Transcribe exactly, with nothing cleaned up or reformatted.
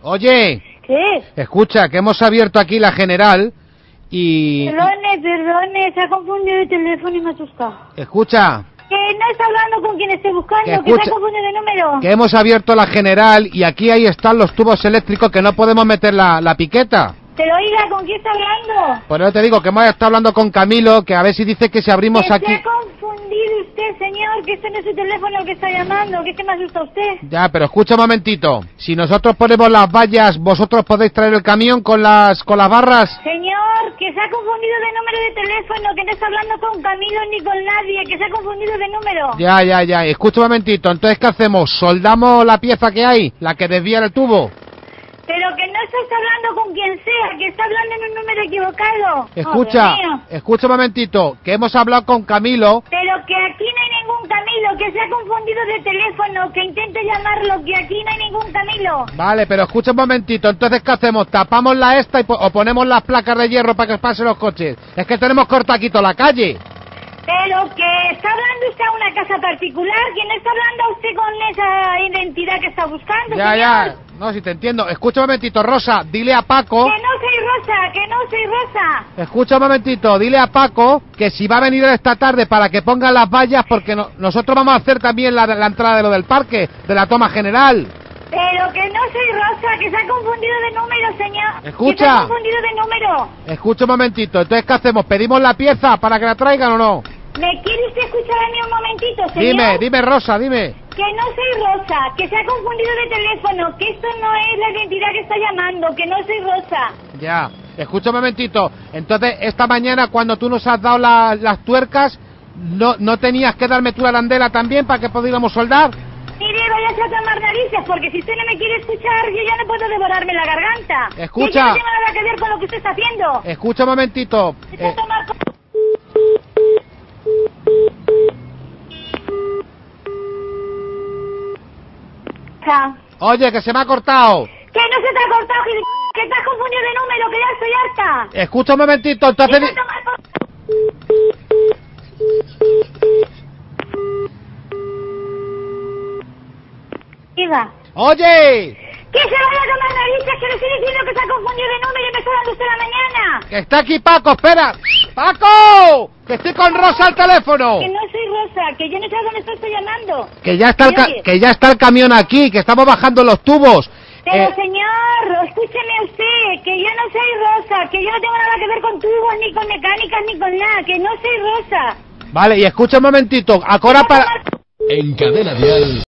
Oye, ¿Qué? escucha, que hemos abierto aquí la general y... Perdone, perdone, se ha confundido de teléfono y me ha asustado. Escucha, Que no está hablando con quien esté buscando, Que que, escuche- se ha confundido de número. que hemos abierto la general y aquí ahí están los tubos eléctricos que no podemos meter la, la piqueta. Pero oiga, ¿con quién está hablando? Por eso te digo que hemos estado hablando con Camilo, que a ver si dice que si abrimos Que aquí... se ha confundido usted, señor, que este no es su teléfono el que está llamando, que es que me asusta usted. Ya, pero escucha un momentito. Si nosotros ponemos las vallas, ¿vosotros podéis traer el camión con las con las barras? Señor, que se ha confundido de número de teléfono, que no está hablando con Camilo ni con nadie, que se ha confundido de número. Ya, ya, ya. Escucha un momentito. Entonces, ¿qué hacemos? ¿Soldamos la pieza que hay? La que desvía el tubo. Pero que no se está hablando con quien sea, que está hablando en un número equivocado. Escucha, Oh, Dios mío. escucha un momentito. Que hemos hablado con Camilo. Pero que aquí no hay ningún Camilo, que se ha confundido de teléfono, que intente llamarlo, que aquí no hay ningún Camilo. Vale, pero escucha un momentito. Entonces, ¿qué hacemos? ¿Tapamos la esta y po- o ponemos las placas de hierro para que pasen los coches? Es que tenemos corta aquí toda la calle. Pero que está hablando usted a una casa particular, que no está hablando a usted con esa identidad que está buscando, Ya, señor. ya. No, si te entiendo. Escucha un momentito, Rosa. Dile a Paco... Que no soy Rosa, que no soy Rosa. Escucha un momentito, dile a Paco que si va a venir esta tarde para que pongan las vallas, porque no- nosotros vamos a hacer también la, la entrada de lo del parque, de la toma general. Pero que no soy Rosa, que se ha confundido de número, señor. Escucha. Que se ha confundido de número. Escucha un momentito, entonces ¿qué hacemos? ¿Pedimos la pieza para que la traigan o no? ¿Me quiere usted escuchar a mí un momentito, señor? Dime, dime Rosa, dime. Que no soy Rosa, que se ha confundido de teléfono, que esto no es la identidad que está llamando, que no soy Rosa. Ya, escucha un momentito. Entonces, esta mañana cuando tú nos has dado la- las tuercas, ¿no, ¿no tenías que darme tu arandela también para que pudiéramos soldar? Mire, váyase a tomar narices, porque si usted no me quiere escuchar, yo ya no puedo devorarme la garganta. Escucha. Que yo no tengo nada que ver con lo que usted está haciendo. Escucha un momentito. Vete a eh, tomar... co- Cha. oye, que se me ha cortado. Que no se te ha cortado, gil- que estás confundido de número, que ya estoy harta. Escucha un momentito, entonces... Vete a tomar co- Diga. Oye, Que se vaya a tomar narices, que le estoy diciendo que se ha confundido de número y me está dando usted la mañana. que está aquí Paco, espera. ¡Paco! Que estoy con Rosa al teléfono. Que no soy Rosa, que yo no sé a dónde estoy, estoy llamando. Que ya está el, ca- Oye. que ya está el camión aquí, que estamos bajando los tubos. Pero Eh, señor, escúcheme usted, que yo no soy Rosa, que yo no tengo nada que ver con tubos, ni con mecánicas, ni con nada, que no soy Rosa. vale, y escucha un momentito, ahora para... En Cadena Dial.